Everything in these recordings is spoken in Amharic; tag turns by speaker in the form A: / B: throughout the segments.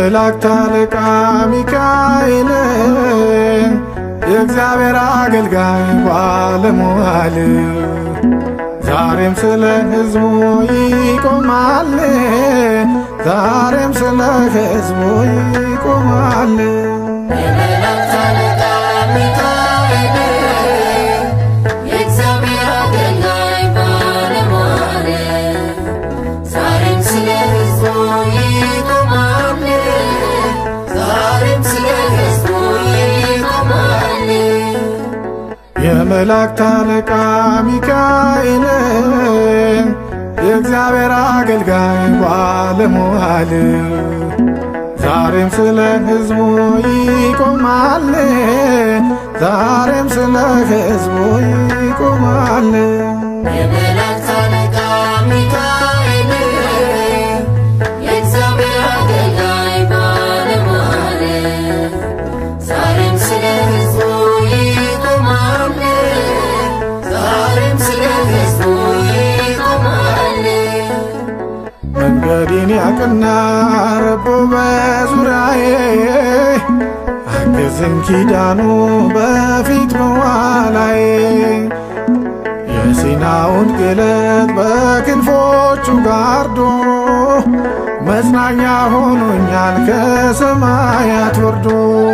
A: የመላእክት አለቃ ሚካኤል የእግዚአብሔር አገልጋይ ባለሟል ዛሬም ስለ ሕዝቡ ይቆማል ዛሬም ስለ ሕዝቡ ይቆማል
B: የመላእክት አለቃ ሚካኤል የእግዚአብሔር አገልጋይ ባለሟል ዛሬም ስለ ሕዝቡ ይቆማል ዛሬም ስለ ሕዝቡ ይቆማል
A: የመላእክት አለቃ ሚካኤል የእግዚአብሔር አገልጋይ ባለሟል ዛሬም ስለ ሕዝቡ ይቆማል ዛሬም ስለ ሕዝቡ ይቆማል
B: የመላእክት አለቃ ሚካኤል የእግዚአብሔር አገልጋይ ባለሟል ዛሬም ስለ ሕዝቡ ይቆማል ዛሬም ስለ ሕዝቡ ይቆማል
A: መንገዴን ያቀና ረቦ በዙሪያዬ አገዘኝ ኪዳኑ በፊት በኋላዬ የሲናውን ግለት በክንፎቹ ጋርዶ መጽናኛ ሆኖኛል ከሰማያት ወርዶ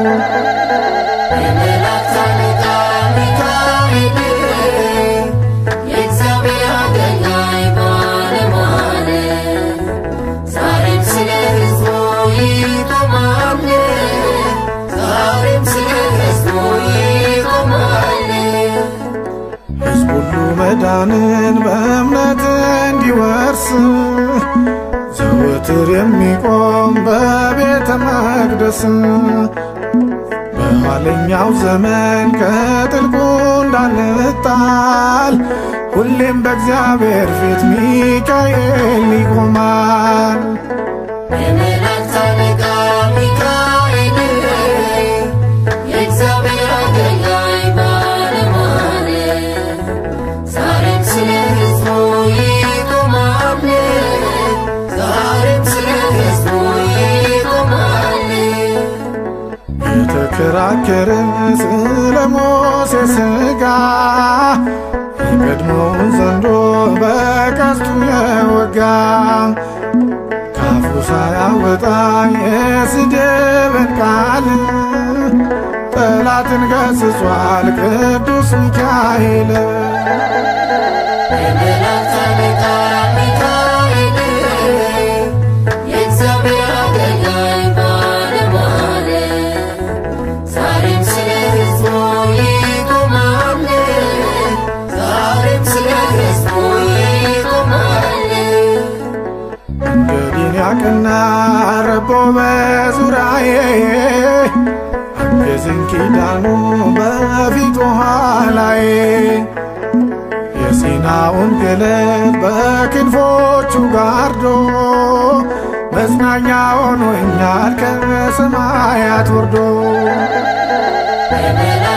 B: የመላእክት አለቃ ሚካኤል የእግዚአብሔር አገልጋይ ባለሟል ዛሬም ስለ ሕዝቡ ይቆማል ዛሬም ስለ ሕዝቡ ይቆማል
A: ሕዝብ ሁሉ መዳንን በእምነት እንዲወርስ ዘወትር የሚቆም በቤተ መቅደስ በኋለኛው ዘመን ከጥልቁ እንዳንጣል ሁሌም በእግዚአብሔር ፊት ሚካኤል ይቆማል
B: የመላእክት አለቃ ሚካኤል የእግዚአብሔር አገልጋይ ባለሟል ዛሬም ስለ ሕዝቡ ይቆማል ዛሬም ስለ ሕዝቡ ይቆማል
A: የተከራከረ ስለ ሙሴ ሥጋ የቀድሞውን ዘንዶ በቀስቱ የወጋ ካፉ ሳያወጣ የስድብን ቃል ጠላትን ገሥጿል ቅዱስ ሚካኤል
B: የመላእክት አለቃ ሚካኤል የእግዚአብሔር አገልጋይ ባለሟል ዛሬም ስለ ሕዝቡ ይቆማል ዛሬም ስለ ሕዝቡ ይቆማል
A: መንገዴን ያቀና ረቦ በዙሪያዬ አገዘኝ ኪዳኑ በፊት በኋላዬ የሲናውን ግለት በክንፎቹ ጋርዶ መጽናኛ ሆኖኛል ከሰማያት ወርዶ